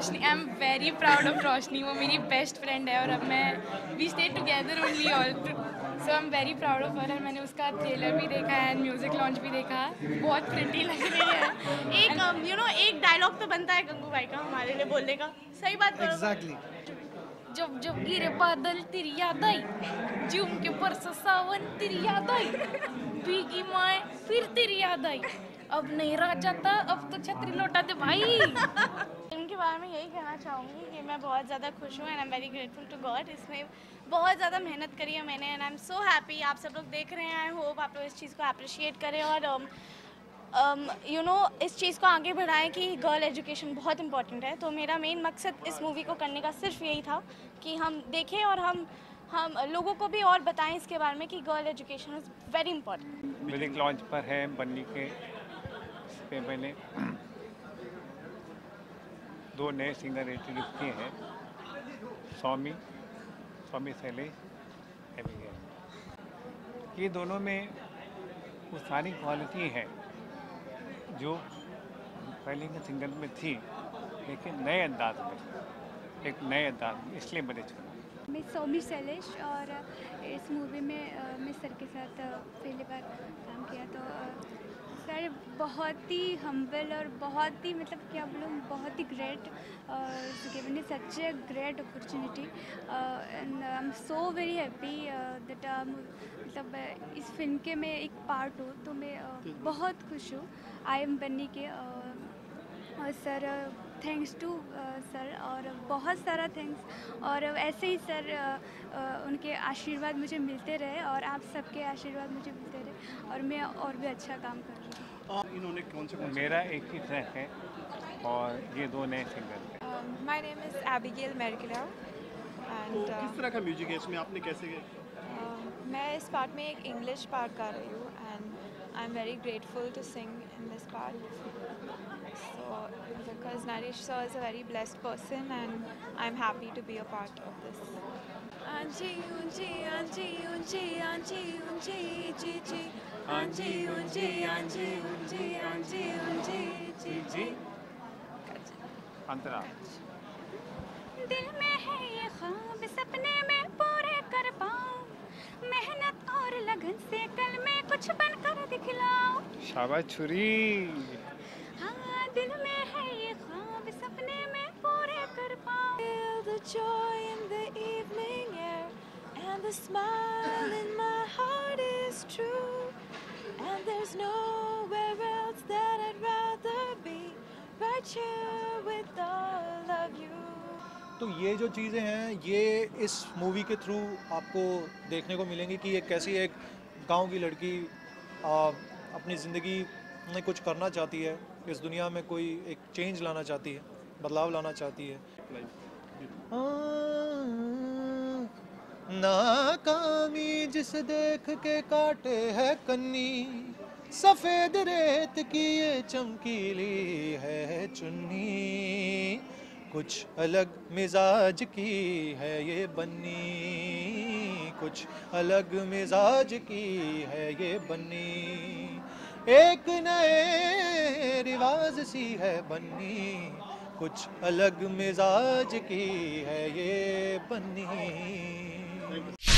Roshni, I am very proud of Roshni, वो मेरी best friend है और अब मैं we stay together only all, so I am very proud of her. और मैंने उसका ट्रेलर भी देखा है एंड म्यूजिक लॉन्च भी देखा, बहुत प्रिटी लग रही है। एक डायलॉग तो बनता है गंगू भाई का हमारे लिए बोलने का, सही बात करो। एग्जैक्टली। जब जब गिरे बादल तेरी याद आई, झूम के बरसा सावन तेरी याद आई, भीगी माए फिर तेरी याद आई, अब नहीं रहा जाता अब तो छतरी लौटा दे भाई। फिल्म के बारे में यही कहना चाहूँगी कि मैं बहुत ज़्यादा खुश हूँ and I am very grateful to God. इसमें बहुत ज़्यादा मेहनत करी है मैंने and I am so happy. आप सब लोग देख रहे हैं, आई होप आप लोग इस चीज़ को अप्रिशिएट करें और इस चीज़ को आगे बढ़ाएं कि गर्ल एजुकेशन बहुत इंपॉर्टेंट है। तो मेरा मेन मकसद इस मूवी को करने का सिर्फ यही था कि हम देखें और हम लोगों को भी और बताएं इसके बारे में कि girl education is very important. Music launch पर है बन्नी के, इस पे मैंने 2 नए सिंगर इंट्रोड्यूस किए हैं, स्वामी शैलेश, एबिगेल। ये दोनों में वो सारी क्वालिटी है जो पहले के सिंगर में थी, लेकिन नए अंदाज में, एक नए अंदाज में, इसलिए मैंने चुना। मैं स्वामी शैलेश और इस मूवी में मैं सर के साथ पहली बार काम किया। तो सर बहुत ही हम्बल और बहुत ही मतलब क्या बोलूँ, बहुत ही great, given such a great opportunity and I am so very happy that मतलब इस फिल्म के मैं एक पार्ट हूँ। तो मैं बहुत खुश हूँ आई एम बन्नी के। और सर थैंक्स टू सर और बहुत सारा थैंक्स, और ऐसे ही सर उनके आशीर्वाद मुझे मिलते रहे और आप सबके आशीर्वाद मुझे मिलते रहे और मैं और भी अच्छा काम कर रही हूँ। इन्होंने कौन से मेरा एक ही ट्रैक है और ये 2 नए सिंगर हैं। My name is Abigail Merkila and किस तरह का म्यूजिक है इसमें, आपने कैसे मैं इस पार्ट में एक इंग्लिश पार्ट कर रही हूँ and I am very grateful to sing in this part, so because Naresh sir is a very blessed person and I'm happy to be a part of this. आंजी ऊंची आंजी ऊंची आंजी ऊंची जी जी, आंजी ऊंची आंजी ऊंची आंजी ऊंची जी जी। अंतरा दिल में है ये ख्वाब सपने में पूरे कर पाऊं, मेहनत और लगन से कल में कुछ बनकर दिखलाऊं। शाबाश छुरी। हाँ दिल में है ये ख्वाब सपने में पूरे कर पाऊं। Feel the joy in the evening air and the smile in my heart is true and there's nowhere else that I'd rather be, right here with all of you. तो ये जो चीज़ें हैं ये इस मूवी के थ्रू आपको देखने को मिलेंगी कि एक कैसी एक गांव की लड़की अपनी ज़िंदगी में कुछ करना चाहती है, इस दुनिया में कोई एक चेंज लाना चाहती है, बदलाव लाना चाहती है। नाकामी जिस देख के काटे है कन्नी, सफ़ेद रेत की ये चमकीली है चुन्नी, कुछ अलग मिजाज की है ये बन्नी, कुछ अलग मिजाज की है ये बन्नी, एक नए रिवाज सी है बन्नी, कुछ अलग मिजाज की है ये बन्नी।